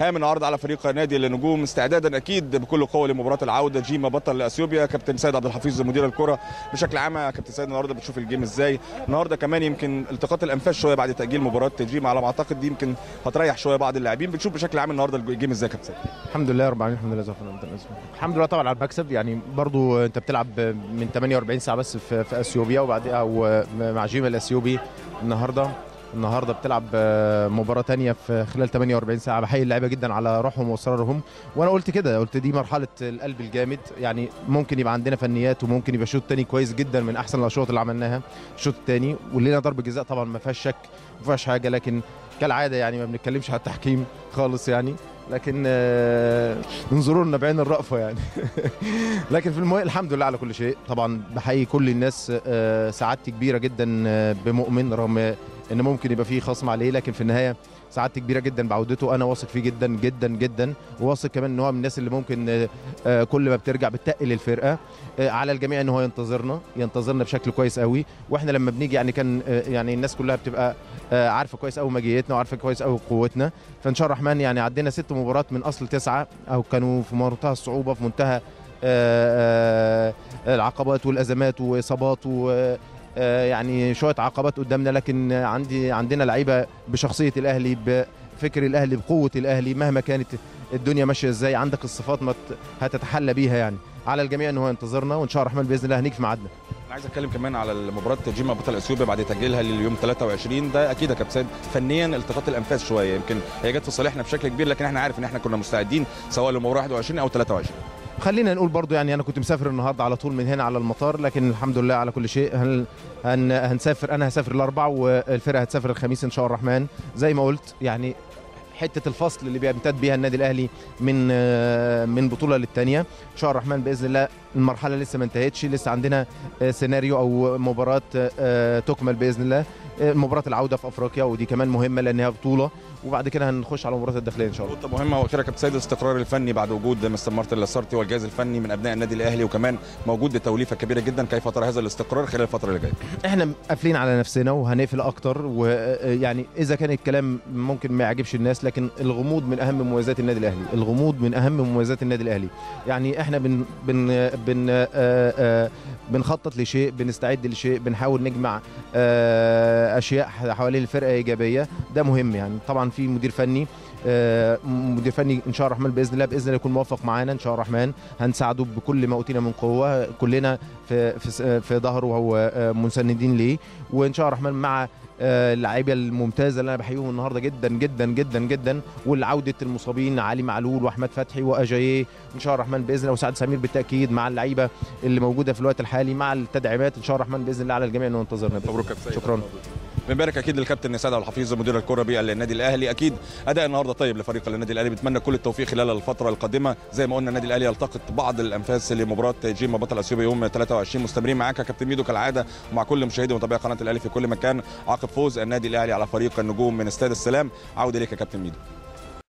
هام النهارده على فريق نادي النجوم استعدادا اكيد بكل قوه لمباراه العوده. جيما بطل اثيوبيا، كابتن سيد عبد الحفيظ مدير الكره بشكل عام. يا كابتن سيد النهارده بتشوف الجيم ازاي؟ النهارده كمان يمكن التقاط الانفاس شويه بعد تاجيل مباراه جيما على ما اعتقد، دي يمكن هتريح شويه بعض اللاعبين. بتشوف بشكل عام النهارده الجيم ازاي يا كابتن سيد؟ الحمد لله رب العالمين، الحمد لله الحمد لله طبعا على المكسب. يعني برضو انت بتلعب من 48 ساعه بس في اثيوبيا وبعدها مع جيما الاثيوبي. النهارده بتلعب مباراه ثانيه في خلال 48 ساعه. بحيي اللعيبه جدا على روحهم واصرارهم، وانا قلت كده، قلت دي مرحله القلب الجامد. يعني ممكن يبقى عندنا فنيات وممكن يبقى شوط ثاني كويس جدا من احسن الاشواط اللي عملناها الشوط الثاني، ولينا ضربه جزاء طبعا ما فيهاش شك ما فيهاش حاجه، لكن كالعاده يعني ما بنتكلمش على التحكيم خالص يعني، لكن انظروا لنا بعين الرأفة يعني. لكن في الحمد لله على كل شيء. طبعا بحيي كل الناس، سعادتي كبيره جدا بمؤمن رغم ان ممكن يبقى فيه خصم عليه، لكن في النهايه سعادتي كبيره جدا بعودته. انا واثق فيه جدا جدا جدا، وواثق كمان ان هو من الناس اللي ممكن كل ما بترجع بتتقل الفرقه. على الجميع ان هو ينتظرنا بشكل كويس قوي. واحنا لما بنيجي يعني كان يعني الناس كلها بتبقى عارفه كويس قوي مجيتنا وعارفه كويس قوي قوتنا. فان شاء الله الرحمن يعني عدينا 6 مباريات من اصل 9، او كانوا في منتهى الصعوبه، في منتهى العقبات والازمات واصابات يعني شويه عقبات قدامنا، لكن عندنا لعيبه بشخصيه الاهلي، بفكر الاهلي، بقوه الاهلي، مهما كانت الدنيا ماشيه ازاي عندك الصفات ما هتتحلى بيها. يعني على الجميع ان هو ينتظرنا، وان شاء الله الرحمن باذن الله هنيجي في ميعادنا. انا عايز اتكلم كمان على مباراه جيما بطل اثيوبيا بعد تاجيلها لليوم 23. ده اكيد يا كابتن فنيا التقاط الانفاس شويه، يمكن هي جت في صالحنا بشكل كبير، لكن احنا عارف ان احنا كنا مستعدين سواء لمباراه 21 او 23. خلينا نقول برضو يعني انا كنت مسافر النهارده على طول من هنا على المطار، لكن الحمد لله على كل شيء. هنسافر، انا هسافر الاربع والفرقه هتسافر الخميس ان شاء الله الرحمن. زي ما قلت يعني حته الفصل اللي بيمتد بيها النادي الاهلي من بطوله للثانيه ان شاء الله الرحمن باذن الله. المرحله لسه ما انتهتش، لسه عندنا سيناريو او مباراه تكمل باذن الله، مباراه العوده في افريقيا، ودي كمان مهمه لانها بطوله، وبعد كده هنخش على مباراه الداخليه ان شاء الله. نقطه مهمه واخيره كابتن سيد، الاستقرار الفني بعد وجود مستر مارتن لاسارتي والجهاز الفني من ابناء النادي الاهلي، وكمان موجود بتوليفه كبيره جدا. كيف ترى هذا الاستقرار خلال الفتره اللي جايه؟ احنا قافلين على نفسنا وهنقفل اكتر، ويعني اذا كان الكلام ممكن ما يعجبش الناس، لكن الغموض من اهم مميزات النادي الاهلي، الغموض من اهم مميزات النادي الاهلي. يعني احنا بنخطط لشيء، بنستعد لشيء، بنحاول نجمع اشياء حوالين الفرقه ايجابيه. ده مهم يعني. طبعا في مدير فني ان شاء الله الرحمن باذن الله يكون موفق معانا ان شاء الله الرحمن. هنساعده بكل ما اوتينا من قوه، كلنا في ظهره وهو مساندين ليه، وان شاء الله الرحمن مع اللعيبه الممتازه اللي انا بحييهم النهارده جدا جدا جدا جدا، والعوده المصابين علي معلول واحمد فتحي واجاييه ان شاء الله الرحمن باذن الله، وسعد سمير بالتاكيد، مع اللعيبه اللي موجوده في الوقت الحالي، مع التدعيمات ان شاء الله الرحمن باذن الله على الجميع انه ينتظرنا. مبروك يا كابتن. شكرا. بنبارك اكيد للكابتن سيد عبد الحفيظ مدير الكره بالنادي الاهلي. اكيد اداء النهارده طيب لفريق النادي الاهلي، بنتمنى كل التوفيق خلال الفتره القادمه. زي ما قلنا النادي الاهلي يلتقط بعض الانفاس لمباراه جيما بطل اثيوبيا يوم 23. مستمرين معاك يا كابتن ميدو كالعاده، ومع كل مشاهدي ومتابعي قناه الاهلي في كل مكان عقب فوز النادي الاهلي على فريق النجوم من استاد السلام. عوده ليك يا كابتن ميدو.